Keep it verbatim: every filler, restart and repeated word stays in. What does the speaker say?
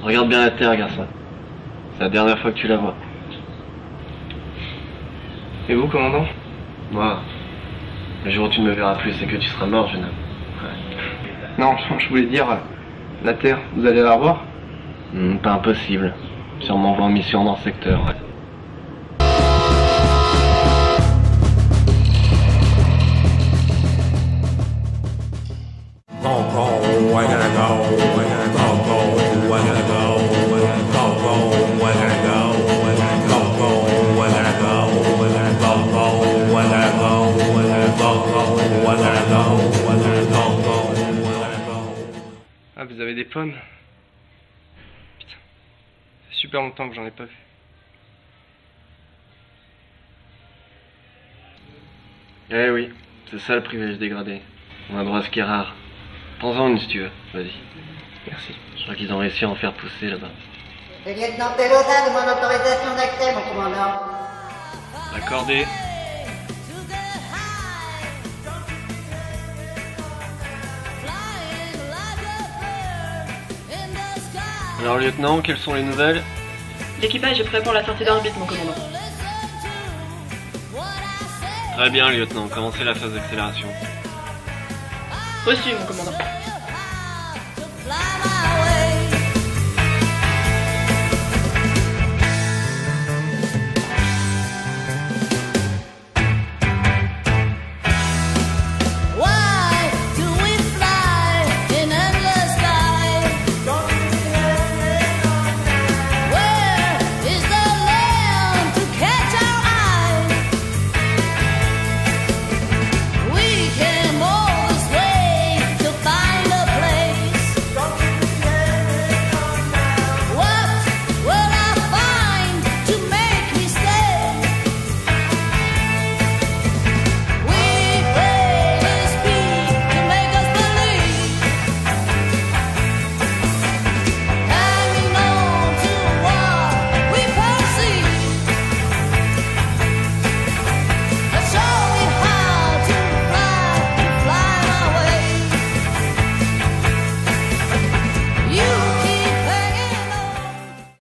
Regarde bien la terre, garçon. C'est la dernière fois que tu la vois. Et vous, commandant? Moi, le jour où tu ne me verras plus, c'est que tu seras mort, jeune homme. Ouais. Non, je voulais dire, la terre, vous allez la revoir? Hmm, pas impossible. Sûrement va en mission dans ce secteur, ouais. Ah, vous avez des pommes? Putain, ça fait super longtemps que j'en ai pas vu. Eh oui, c'est ça le privilège dégradé. On a droit à ce qui est rare. Prends-en une si tu veux, vas-y. Merci. Je crois qu'ils ont réussi à en faire pousser là-bas. Le lieutenant Pelosa demande autorisation d'accès, mon commandant. Accordé. Alors lieutenant, quelles sont les nouvelles? L'équipage est prêt pour la sortie d'orbite, mon commandant. Très bien lieutenant, commencez la phase d'accélération. Reçu, mon commandant.